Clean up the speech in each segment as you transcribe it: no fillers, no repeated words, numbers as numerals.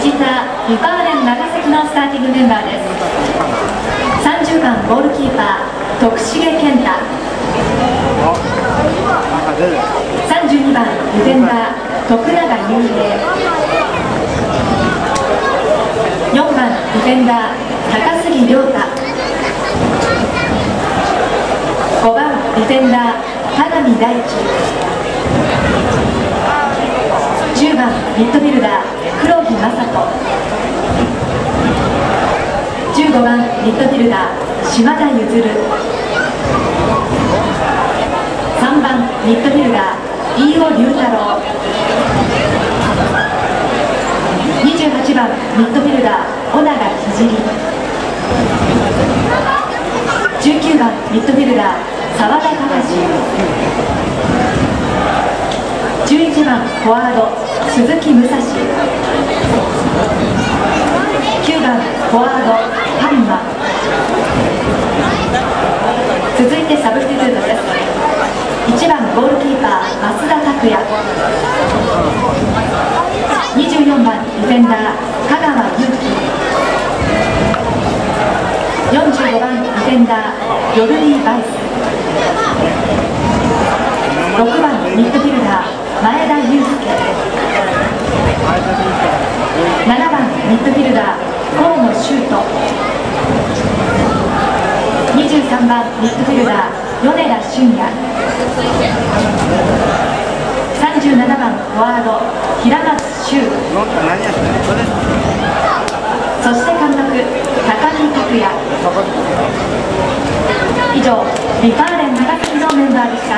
藤田リパーレン長崎のスターティングメンバーです。30番ゴールキーパー徳重健太、32番ディフェンダー徳永雄平、4番ディフェンダー高杉亮太、5番ディフェンダー田上大地、10番ミッドフィルダー黒木雅人、15番ミッドフィルダー島田譲、3番ミッドフィルダー飯尾龍太郎、28番ミッドフィルダー尾長聖、19番ミッドフィルダー澤田隆、11番フォワード鈴木武蔵、9番フォワードハンマ、続いてサブスティツートです。1番ゴールキーパー増田拓也、24番ディフェンダー香川祐希、45番ディフェンダーヨルディ・バイス、6番ミッドフィルダー前田祐介、7番ミッドフィルダー河野修斗、23番ミッドフィルダー米田俊也、37番フォワード平松修、そして監督高木拓也。以上リパーレン長崎のメンバーでした。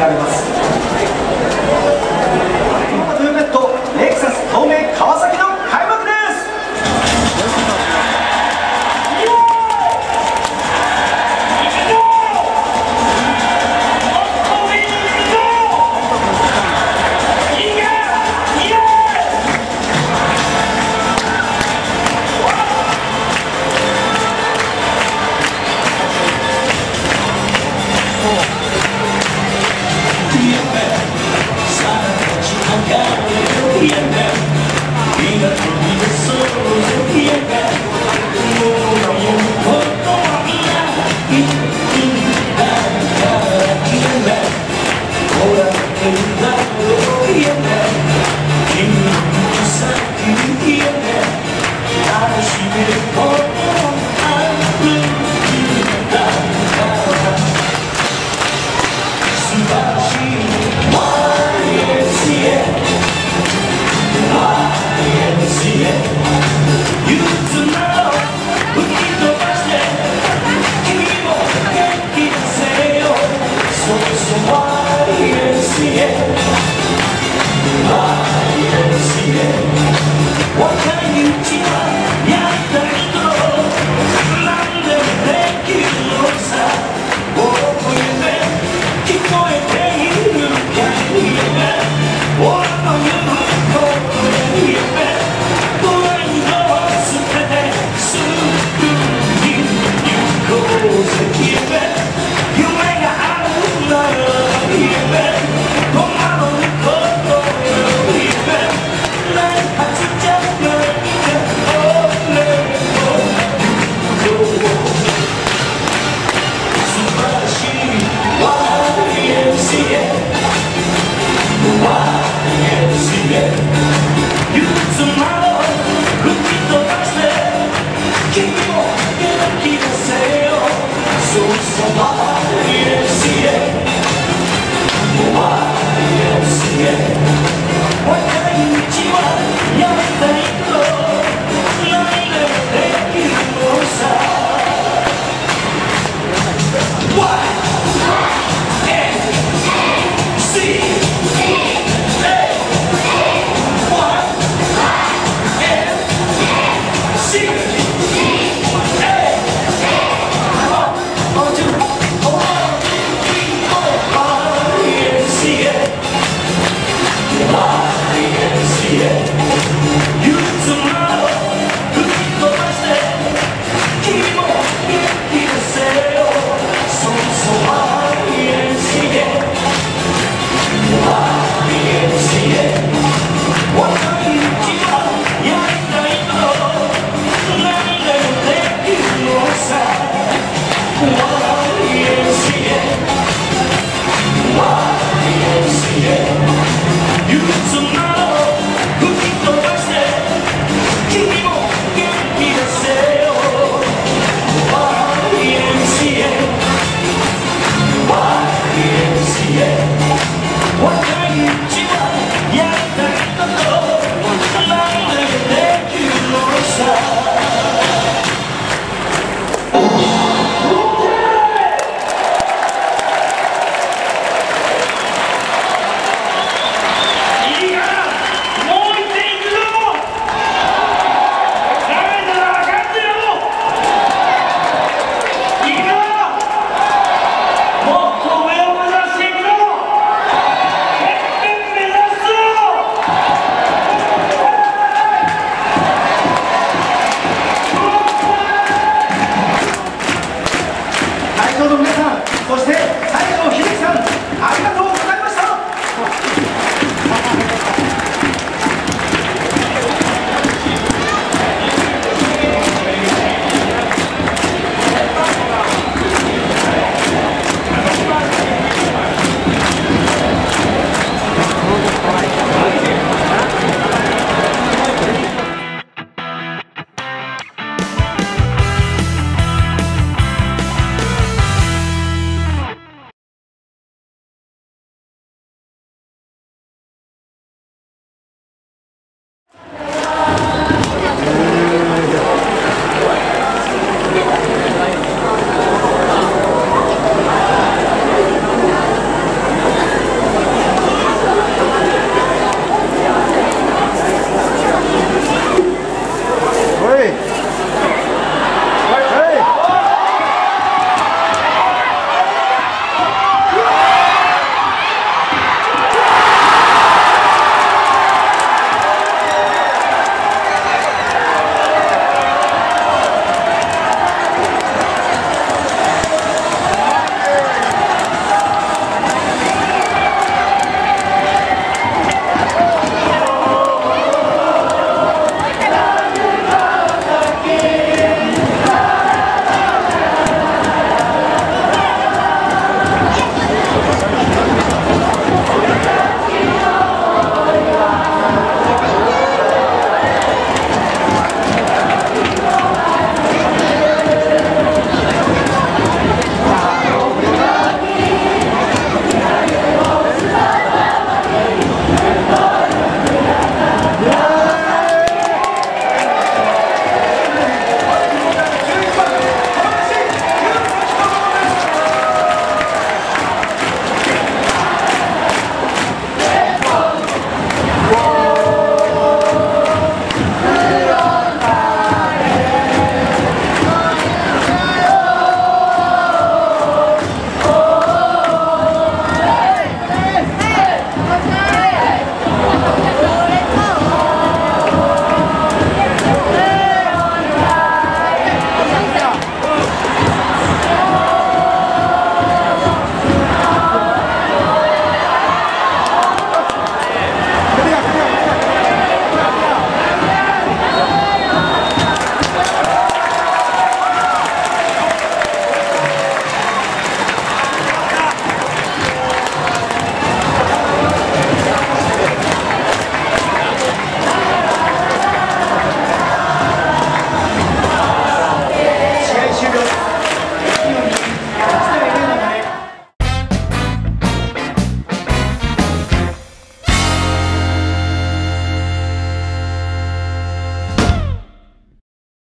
られます。トヨペットレクサス東名川崎の開幕です。そして西城秀樹さん、ありがとう